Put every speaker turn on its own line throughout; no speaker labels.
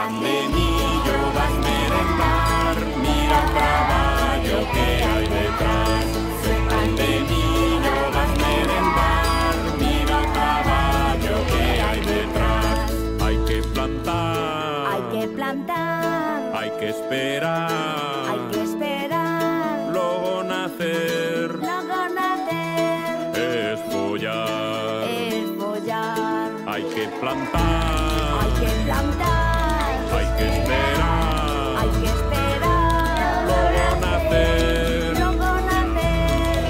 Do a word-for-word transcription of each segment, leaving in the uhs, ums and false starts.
pan de millo vas merendar, mira el traballo que hai detrás. Se pan de millo vas merendar, mira el traballo que hai detrás. Hai que plantar,
Hay que plantar,
hai que esperar,
hay que esperar,
logo nacer,
luego nacer,
esfollar.
esbollar.
Hay que plantar,
Hay que plantar,
hay que esperar,
hay que esperar,
luego nacer,
luego nacer,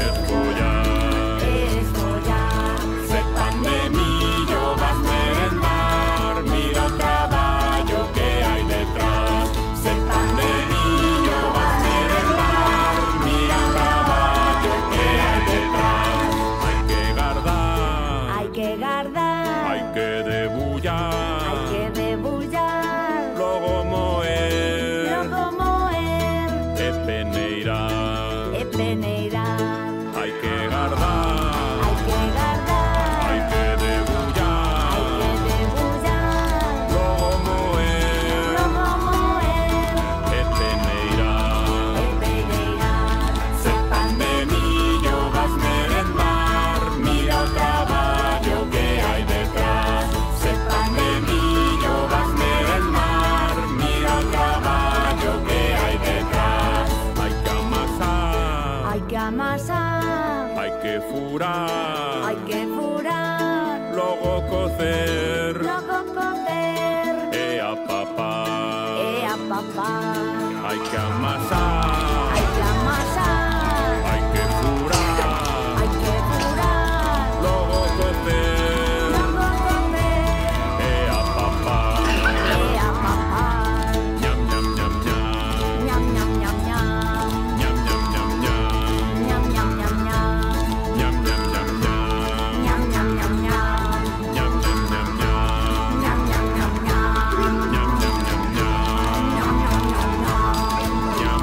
esfollar.
esbollar.
Se pan de millo vas merendar, mira el traballo que hay detrás. Se pan de millo vas merendar, mira el traballo que hay detrás. Hay que guardar,
Hay que guardar,
hay que debullar,
hay que debullar,
logo moer,
luego moer,
e peneirar.
e peneirar.
Hay que guardar,
Hay que guardar,
hay que
hay
debullar,
que debullar,
logo moer,
luego moer,
e peneirar.
e peneirar.
Se pan de millo vas merendar, mira el traballo que hay detrás. Se pan de millo vas merendar, mira el traballo que hay detrás. Hay que amasar,
Hay que amasar,
hay que furar,
hay que furar,
logo cocer
luego cocer,
e apapar.
e apapar.
Hay que amasar,
Hay que amasar,
hay que furar,
hay que furar,
logo cocer
luego cocer,
e apapar.
e apapar.
Ñam, ñam, ñam, ñam.
Ñam, ñam, ñam, ñam.
Ñam, ñam, ñam, ñam.
Ñam, ñam, ñam, ñam.
Ñam, ñam, ñam, ñam.
Ñam, ñam, ñam, ñam.
Ñam, ñam, ñam, ñam.
Ñam, ñam, ñam, ñam.
Ñam, ñam, ñam, ñam.
Ñam, ñam, ñam, ñam.
Ñam,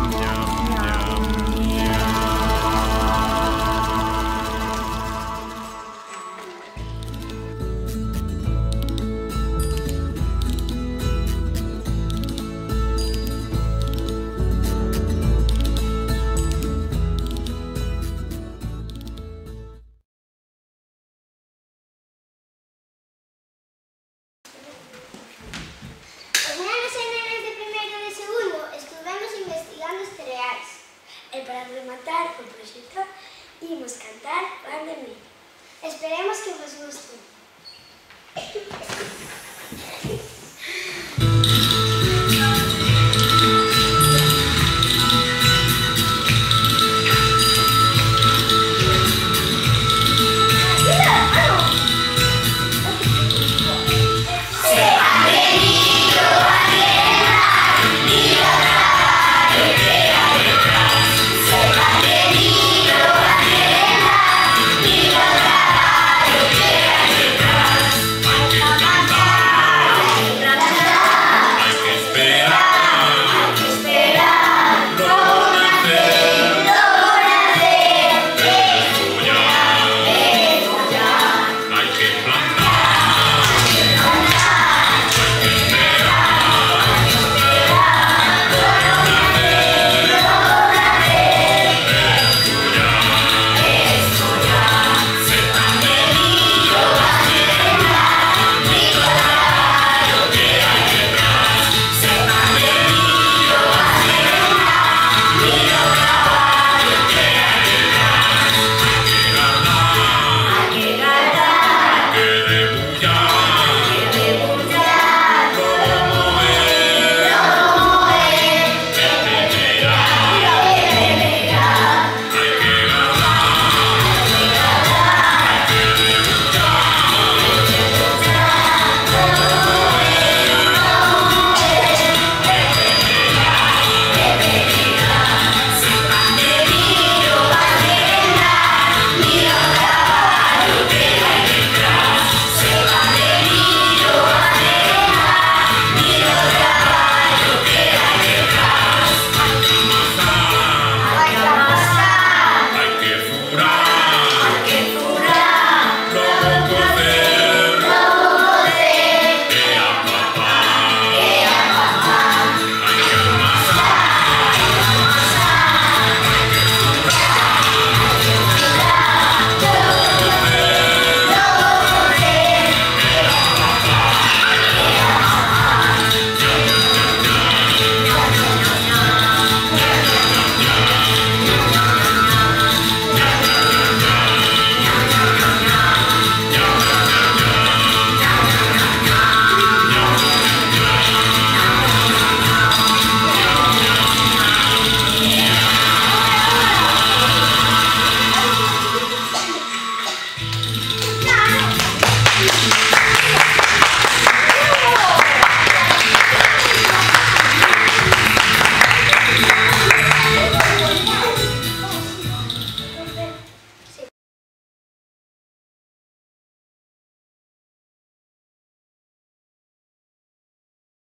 ñam, ñam.
Os nenos e nenas de primeiro e de segundo estuvemos investigando os cereais. E para rematar o proxecto, imos cantar Pan de Millo. Esperemos que vos guste.